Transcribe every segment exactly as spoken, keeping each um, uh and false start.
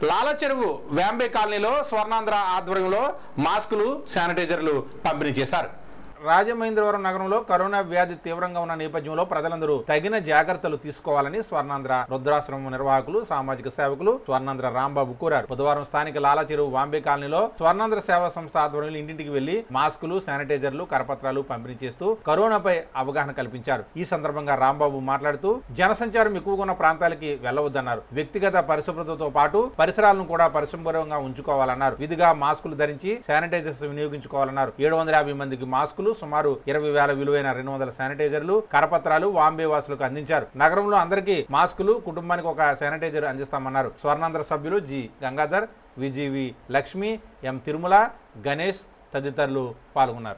లాలచెరువు వ్యాంబే కాలనీలో స్వర్ణాంధ్ర ఆధ్వర్యంలో మాస్కులు శానిటైజర్లు పంపిణీ చేశారు. రాజమహేంద్రవరం నగరంలో కరోనా వ్యాధి తీవ్రంగా ఉన్న నేపథ్యంలో ప్రజలందరూ తగిన జాగ్రత్తలు తీసుకోవాలని స్వర్ణాంధ్ర రుద్రాశ్రమం నిర్వాహకులు సామాజిక సేవకులు స్వర్ణాంధ్ర రాంబాబు కోరారు. బుధవారం స్థానిక లాలచెరువు వాంబే కాలనీలో స్వర్ణాంధ్ర సేవా సంస్థ ఆధ్వర్యంలో ఇంటింటికి వెళ్లి మాస్కులు శానిటైజర్లు కరపత్రాలు పంపిణీ చేస్తూ కరోనాపై అవగాహన కల్పించారు. ఈ సందర్భంగా రాంబాబు మాట్లాడుతూ జనసంచారం ఎక్కువగా ఉన్న ప్రాంతాలకి వెళ్లవద్దన్నారు. వ్యక్తిగత పరిశుభ్రతతో పాటు పరిసరాలను కూడా పరిశుభ్రంగా ఉంచుకోవాలన్నారు. విధిగా మాస్కులు ధరించి శానిటైజర్స్ వినియోగించుకోవాలన్నారు. ఏడు వందల యాభై మందికి మాస్కులు సుమారు ఇరవై వేల విలువైన రెండు వందల శానిటైజర్లు కరపత్రాలు వాంబే వాసులకు అందించారు. నగరంలో అందరికీ మాస్కులు కుటుంబానికి ఒక శానిటైజర్ అందిస్తామన్నారు. స్వర్ణాంధ్ర సభ్యులు G Gangadhar, VGV Lakshmi, M Tirumala, Ganesh తదితరులు పాల్గొన్నారు.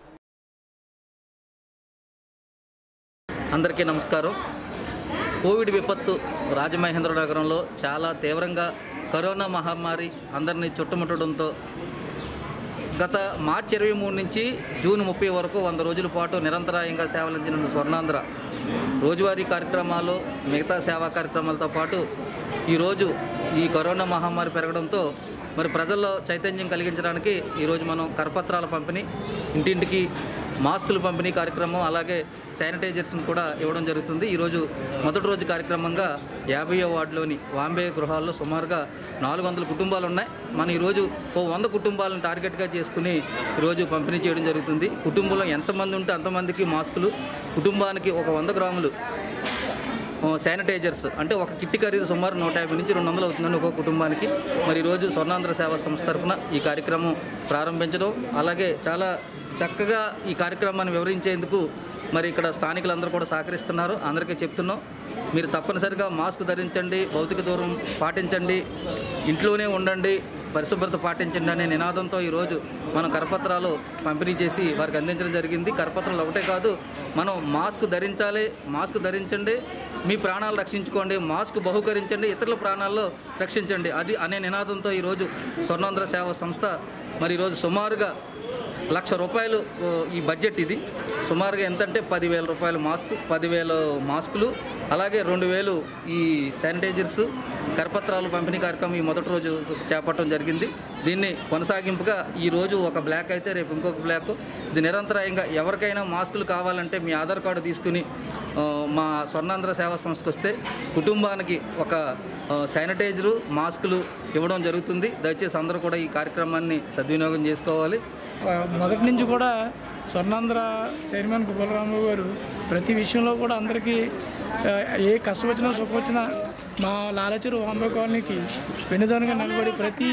అందరికీ నమస్కారం. కోవిడ్ విపత్తు రాజమహేంద్ర నగరంలో చాలా తీవ్రంగా కరోనా మహమ్మారి అందరినీ చుట్టుముట్టడంతో గత మార్చి ఇరవై మూడు నుంచి జూన్ ముప్పై వరకు వంద రోజుల పాటు నిరంతరాయంగా సేవలందించిన స్వర్ణాంధ్ర రోజువారీ కార్యక్రమాలు మిగతా సేవా కార్యక్రమాలతో పాటు ఈరోజు ఈ కరోనా మహమ్మారి పెరగడంతో మరి ప్రజల్లో చైతన్యం కలిగించడానికి ఈరోజు మనం కరపత్రాల పంపిణీ, ఇంటింటికి మాస్కులు పంపిణీ కార్యక్రమం, అలాగే శానిటైజర్స్ని కూడా ఇవ్వడం జరుగుతుంది. ఈరోజు మొదటి రోజు కార్యక్రమంగా యాభైవ వార్డులోని వాంబే గృహాల్లో సుమారుగా నాలుగు వందల కుటుంబాలు ఉన్నాయి. మనం ఈరోజు ఓ వంద కుటుంబాలను టార్గెట్గా చేసుకుని ఈరోజు పంపిణీ చేయడం జరుగుతుంది. కుటుంబంలో ఎంతమంది ఉంటే అంతమందికి మాస్కులు, కుటుంబానికి ఒక వంద గ్రాములు శానిటైజర్స్, అంటే ఒక కిట్టి ఖరీదు సుమారు నూట యాభై నుంచి రెండు వందలు అవుతుందని ఒక్కొక్క కుటుంబానికి. మరి ఈరోజు స్వర్ణాంధ్ర సేవా సంస్థ తరఫున ఈ కార్యక్రమం ప్రారంభించడం, అలాగే చాలా చక్కగా ఈ కార్యక్రమాన్ని వివరించేందుకు మరి ఇక్కడ స్థానికులందరూ కూడా సహకరిస్తున్నారు. అందరికీ చెప్తున్నాం, మీరు తప్పనిసరిగా మాస్క్ ధరించండి, భౌతిక దూరం పాటించండి, ఇంట్లోనే ఉండండి, పరిశుభ్రత పాటించండి అనే నినాదంతో ఈరోజు మనం కరపత్రాలు పంపిణీ చేసి వారికి అందించడం జరిగింది. కరపత్రాలు ఒకటే కాదు, మనం మాస్క్ ధరించాలి, మాస్క్ ధరించండి, మీ ప్రాణాలు రక్షించుకోండి, మాస్క్ బహుకరించండి, ఇతరుల ప్రాణాల్లో రక్షించండి, అది అనే నినాదంతో ఈరోజు స్వర్ణాంధ్ర సేవా సంస్థ మరి ఈరోజు సుమారుగా లక్ష రూపాయలు ఈ బడ్జెట్, ఇది సుమారుగా ఎంతంటే పదివేల రూపాయలు మాస్క్, పదివేల మాస్కులు, అలాగే రెండు వేలు ఈ శానిటైజర్స్ కరపత్రాలు పంపిణీ కార్యక్రమం ఈ మొదటి రోజు చేపట్టడం జరిగింది. దీన్ని కొనసాగింపుగా ఈరోజు ఒక బ్లాక్ అయితే రేపు ఇంకొక బ్లాక్, ఇది నిరంతరాయంగా ఎవరికైనా మాస్కులు కావాలంటే మీ ఆధార్ కార్డు తీసుకుని మా స్వర్ణాంధ్ర సేవా సంస్థకు వస్తే కుటుంబానికి ఒక శానిటైజరు, మాస్కులు ఇవ్వడం జరుగుతుంది. దయచేసి అందరూ కూడా ఈ కార్యక్రమాన్ని సద్వినియోగం చేసుకోవాలి. మొదటి నుంచి కూడా స్వర్ణాంధ్ర చైర్మన్ బలరామరావు గారు ప్రతి విషయంలో కూడా అందరికీ ఏ కష్టం వచ్చినా సుఖం వచ్చినా మా లాలచెరువు వాంబే కాలనీకి వెన్నుదన్నుగా నిలబడి ప్రతి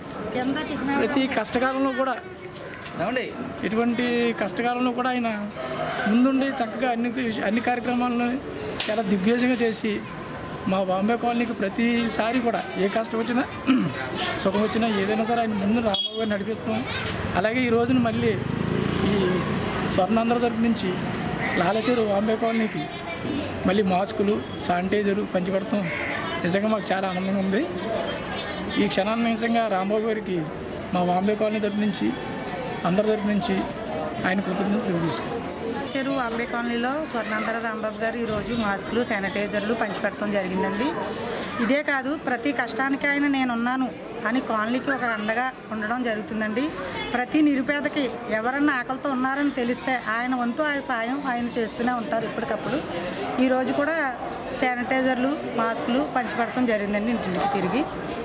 ప్రతి కష్టకాలంలో కూడా ఏమండి ఇటువంటి కష్టకాలంలో కూడా ఆయన ముందుండి చక్కగా అన్ని అన్ని కార్యక్రమాలను చాలా దిగ్విజయంగా చేసి మా వాంబే కాలనీకి ప్రతిసారి కూడా ఏ కష్టం వచ్చినా సుఖం వచ్చినా ఏదైనా సరే ఆయన ముందు రాంబాబు గారు నడిపిస్తాం. అలాగే ఈ రోజున మళ్ళీ ఈ స్వర్ణాంధ్ర తరపు నుంచి లాలచెరువు వాంబే కాలనీకి మళ్ళీ మాస్కులు, శానిటైజరు పంచిపెడతాం. నిజంగా మాకు చాలా ఆనందంగా ఉంది. ఈ క్షణాన్ని నిజంగా రాంబాబు గారికి మా వాంబే కాలనీ తరపు నుంచి అందరి తరపు నుంచి ఆయన కృతజ్ఞతలు తెలియజేసుకుంటాం. చెరువు వాంబే కాలనీలో స్వర్ణాంధ్ర రాంబాబు గారు ఈరోజు మాస్కులు, శానిటైజర్లు పంచిపెట్టడం జరిగిందండి. ఇదే కాదు, ప్రతి కష్టానికి ఆయన నేనున్నాను అని కాలనీకి ఒక అండగా ఉండడం జరుగుతుందండి. ప్రతి నిరుపేదకి ఎవరన్నా ఆకలితో ఉన్నారని తెలిస్తే ఆయన వంతు ఆయన సాయం ఆయన చేస్తూనే ఉంటారు ఎప్పటికప్పుడు. ఈరోజు కూడా శానిటైజర్లు, మాస్కులు పంచిపెట్టడం జరిగిందండి ఇంటికి తిరిగి.